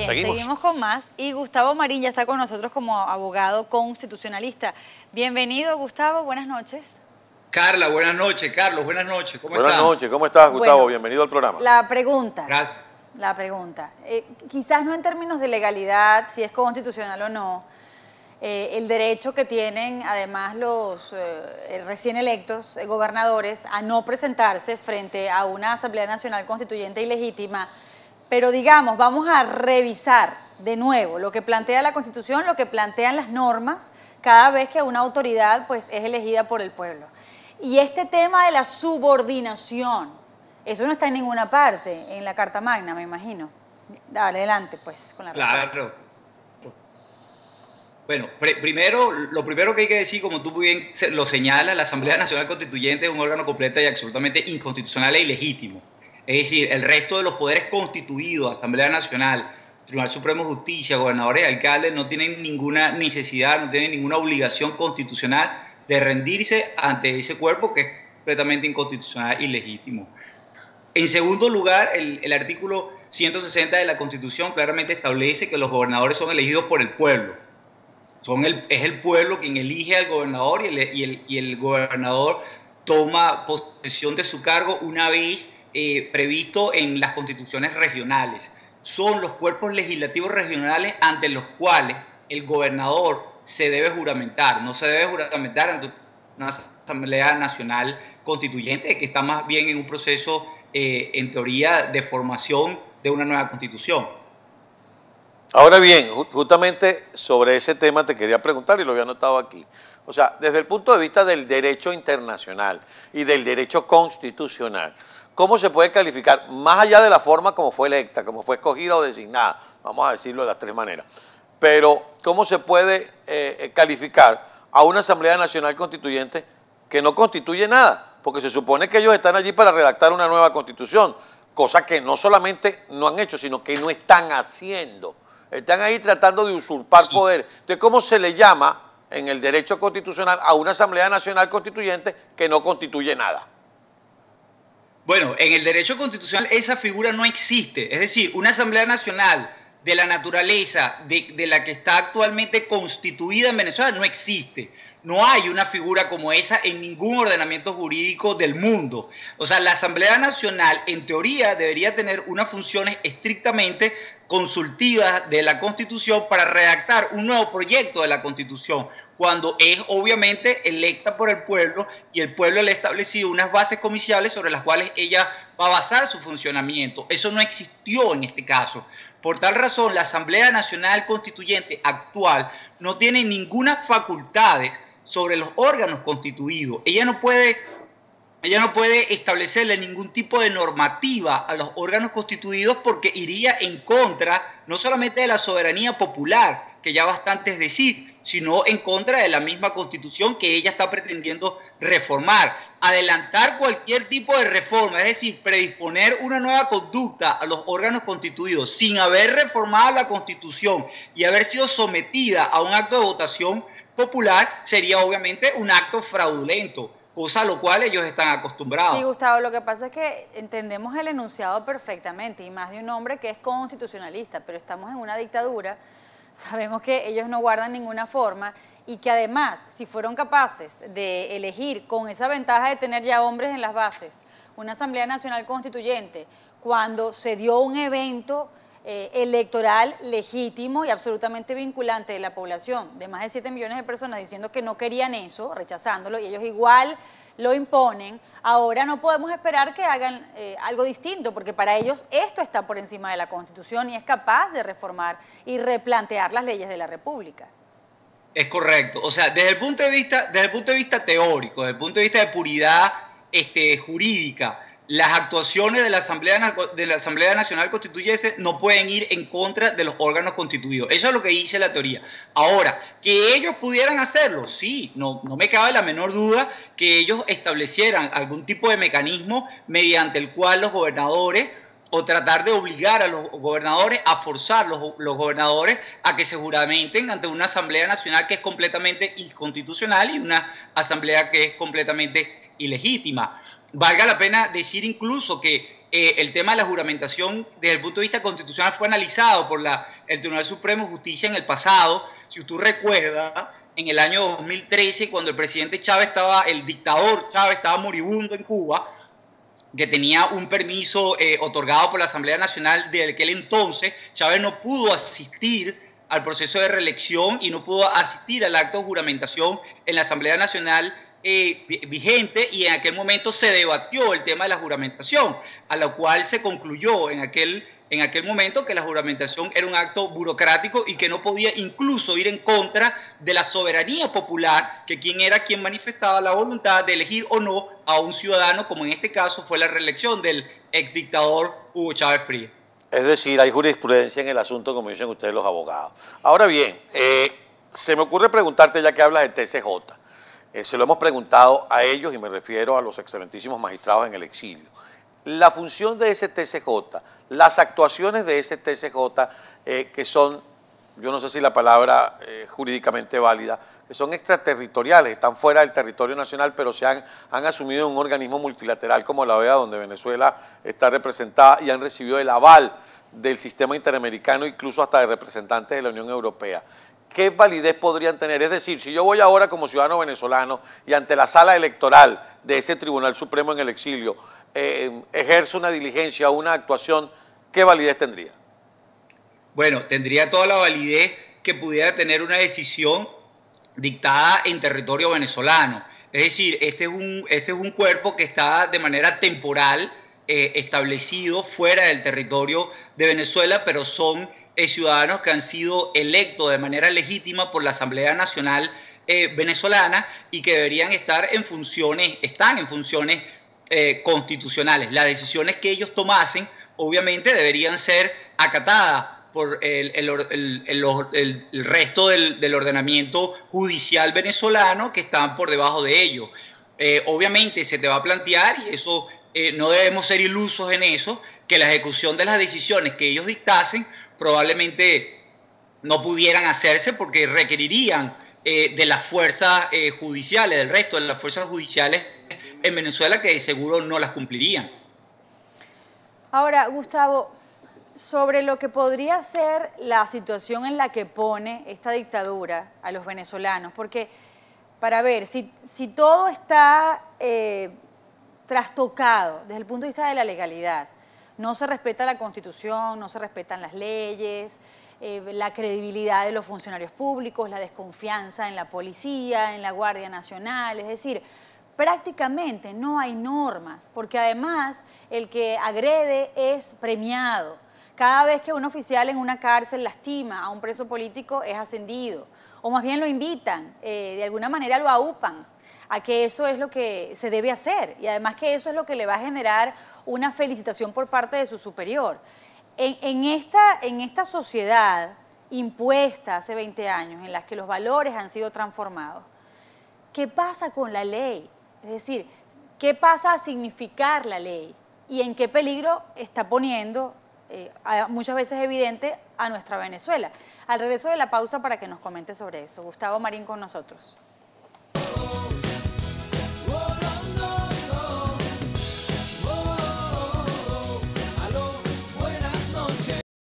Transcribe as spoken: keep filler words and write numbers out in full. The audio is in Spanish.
seguimos. seguimos con más y Gustavo Marín ya está con nosotros como abogado constitucionalista. Bienvenido, Gustavo, buenas noches. Carla, buenas noches. Carlos, buenas noches. ¿Cómo Buenas están? noches, ¿cómo estás, Gustavo? Bueno, bienvenido al programa. La pregunta. Gracias. La pregunta. Eh, quizás no en términos de legalidad, si es constitucional o no, eh, el derecho que tienen además los eh, recién electos eh, gobernadores a no presentarse frente a una Asamblea Nacional Constituyente ilegítima, pero digamos, vamos a revisar de nuevo lo que plantea la Constitución, lo que plantean las normas, cada vez que una autoridad pues, es elegida por el pueblo. Y este tema de la subordinación, eso no está en ninguna parte, en la Carta Magna, me imagino. Dale, adelante, pues, con la respuesta. Claro. Bueno, primero, lo primero que hay que decir, como tú muy bien lo señalas, la Asamblea Nacional Constituyente es un órgano completo y absolutamente inconstitucional e ilegítimo. Es decir, el resto de los poderes constituidos, Asamblea Nacional, Tribunal Supremo de Justicia, gobernadores y alcaldes, no tienen ninguna necesidad, no tienen ninguna obligación constitucional de rendirse ante ese cuerpo que es completamente inconstitucional e ilegítimo. En segundo lugar, el, el artículo ciento sesenta de la Constitución claramente establece que los gobernadores son elegidos por el pueblo. Son el, es el pueblo quien elige al gobernador y el, y el, y el gobernador toma posesión de su cargo una vez eh, previsto en las constituciones regionales. Son los cuerpos legislativos regionales ante los cuales el gobernador se debe juramentar. No se debe juramentar ante una Asamblea Nacional Constituyente que está más bien en un proceso, eh, en teoría, de formación de una nueva constitución. Ahora bien, justamente sobre ese tema te quería preguntar y lo había anotado aquí. O sea, desde el punto de vista del derecho internacional y del derecho constitucional, ¿cómo se puede calificar, más allá de la forma como fue electa, como fue escogida o designada, vamos a decirlo de las tres maneras, pero cómo se puede eh, calificar a una Asamblea Nacional Constituyente que no constituye nada? Porque se supone que ellos están allí para redactar una nueva constitución, cosa que no solamente no han hecho, sino que no están haciendo. Están ahí tratando de usurpar Sí. poder. Entonces, ¿cómo se le llama en el derecho constitucional a una Asamblea Nacional Constituyente que no constituye nada? Bueno, en el derecho constitucional esa figura no existe. Es decir, una Asamblea Nacional de la naturaleza de, de la que está actualmente constituida en Venezuela no existe. No hay una figura como esa en ningún ordenamiento jurídico del mundo. O sea, la Asamblea Nacional, en teoría, debería tener unas funciones estrictamente consultivas de la Constitución para redactar un nuevo proyecto de la Constitución, cuando es obviamente electa por el pueblo y el pueblo le ha establecido unas bases comiciales sobre las cuales ella va a basar su funcionamiento. Eso no existió en este caso. Por tal razón, la Asamblea Nacional Constituyente actual no tiene ninguna facultades sobre los órganos constituidos. Ella no puede, ella no puede establecerle ningún tipo de normativa a los órganos constituidos porque iría en contra no solamente de la soberanía popular, que ya bastante es decir, sino en contra de la misma Constitución que ella está pretendiendo reformar. Adelantar cualquier tipo de reforma, es decir, predisponer una nueva conducta a los órganos constituidos sin haber reformado la Constitución y haber sido sometida a un acto de votación popular, sería obviamente un acto fraudulento, cosa a lo cual ellos están acostumbrados. Sí, Gustavo, lo que pasa es que entendemos el enunciado perfectamente, y más de un hombre que es constitucionalista, pero estamos en una dictadura, sabemos que ellos no guardan ninguna forma, y que además, si fueron capaces de elegir con esa ventaja de tener ya hombres en las bases, una Asamblea Nacional Constituyente, cuando se dio un evento eh, electoral legítimo y absolutamente vinculante de la población, de más de siete millones de personas diciendo que no querían eso, rechazándolo, y ellos igual lo imponen, ahora no podemos esperar que hagan eh, algo distinto, porque para ellos esto está por encima de la Constitución y es capaz de reformar y replantear las leyes de la República. Es correcto. O sea, desde el punto de vista, desde el punto de vista teórico, desde el punto de vista de puridad este, jurídica, las actuaciones de la Asamblea, de la Asamblea Nacional Constituyente no pueden ir en contra de los órganos constituidos. Eso es lo que dice la teoría. Ahora, que ellos pudieran hacerlo, sí, no, no me cabe la menor duda que ellos establecieran algún tipo de mecanismo mediante el cual los gobernadores, o tratar de obligar a los gobernadores, a forzar los, los gobernadores a que se juramenten ante una Asamblea Nacional que es completamente inconstitucional y una Asamblea que es completamente ilegítima. Valga la pena decir incluso que eh, el tema de la juramentación desde el punto de vista constitucional fue analizado por la, el Tribunal Supremo de Justicia en el pasado. Si tú recuerdas, en el año dos mil trece, cuando el presidente Chávez estaba, el dictador Chávez estaba moribundo en Cuba, que tenía un permiso eh, otorgado por la Asamblea Nacional de aquel entonces, Chávez no pudo asistir al proceso de reelección y no pudo asistir al acto de juramentación en la Asamblea Nacional eh, vigente, y en aquel momento se debatió el tema de la juramentación, a lo cual se concluyó en aquel, en aquel momento que la juramentación era un acto burocrático y que no podía incluso ir en contra de la soberanía popular, que quien era quien manifestaba la voluntad de elegir o no a un ciudadano, como en este caso fue la reelección del exdictador Hugo Chávez Frías. Es decir, hay jurisprudencia en el asunto, como dicen ustedes los abogados. Ahora bien, eh, se me ocurre preguntarte, ya que hablas del T C J, eh, se lo hemos preguntado a ellos y me refiero a los excelentísimos magistrados en el exilio. La función de ese T C J, las actuaciones de ese T C J, eh, que son, yo no sé si la palabra eh, jurídicamente válida, que son extraterritoriales, están fuera del territorio nacional, pero se han, han asumido un organismo multilateral como la O E A, donde Venezuela está representada, y han recibido el aval del sistema interamericano, incluso hasta de representantes de la Unión Europea. ¿Qué validez podrían tener? Es decir, si yo voy ahora como ciudadano venezolano y ante la sala electoral de ese Tribunal Supremo en el exilio, eh, ejerzo una diligencia o una actuación, ¿qué validez tendría? Bueno, tendría toda la validez que pudiera tener una decisión dictada en territorio venezolano. Es decir, este es un, este es un cuerpo que está de manera temporal eh, establecido fuera del territorio de Venezuela, pero son eh, ciudadanos que han sido electos de manera legítima por la Asamblea Nacional eh, venezolana y que deberían estar en funciones, están en funciones eh, constitucionales. Las decisiones que ellos tomasen, obviamente, deberían ser acatadas por el, el, el, el, el resto del, del ordenamiento judicial venezolano que están por debajo de ellos. Eh, obviamente se te va a plantear, y eso eh, no debemos ser ilusos en eso, que la ejecución de las decisiones que ellos dictasen probablemente no pudieran hacerse porque requerirían eh, de las fuerzas eh, judiciales, del resto de las fuerzas judiciales en Venezuela, que de seguro no las cumplirían. Ahora, Gustavo, sobre lo que podría ser la situación en la que pone esta dictadura a los venezolanos, porque para ver, si, si todo está eh, trastocado desde el punto de vista de la legalidad, no se respeta la Constitución, no se respetan las leyes, eh, la credibilidad de los funcionarios públicos, la desconfianza en la policía, en la Guardia Nacional, es decir, prácticamente no hay normas, porque además el que agrede es premiado. Cada vez que un oficial en una cárcel lastima a un preso político es ascendido, o más bien lo invitan, eh, de alguna manera lo aupan a que eso es lo que se debe hacer, y además que eso es lo que le va a generar una felicitación por parte de su superior. En, en, esta, en esta sociedad impuesta hace veinte años, en la que los valores han sido transformados, ¿qué pasa con la ley? Es decir, ¿qué pasa a significar la ley? ¿Y en qué peligro está poniendo, eh, muchas veces evidente, a nuestra Venezuela? Al regreso de la pausa, para que nos comente sobre eso. Gustavo Marín con nosotros.